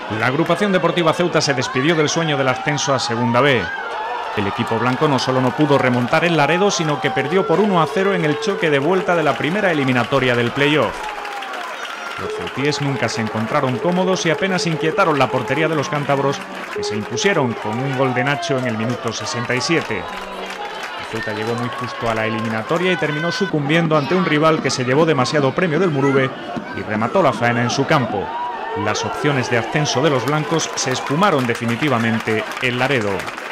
La agrupación deportiva Ceuta se despidió del sueño del ascenso a Segunda B. El equipo blanco no solo no pudo remontar el Laredo, sino que perdió por 1-0 en el choque de vuelta de la primera eliminatoria del playoff. Los ceutíes nunca se encontraron cómodos y apenas inquietaron la portería de los cántabros, que se impusieron con un gol de Nacho en el minuto 67. El Ceuta llegó muy justo a la eliminatoria y terminó sucumbiendo ante un rival que se llevó demasiado premio del Muruve y remató la faena en su campo. Las opciones de ascenso de los blancos se esfumaron definitivamente en Laredo.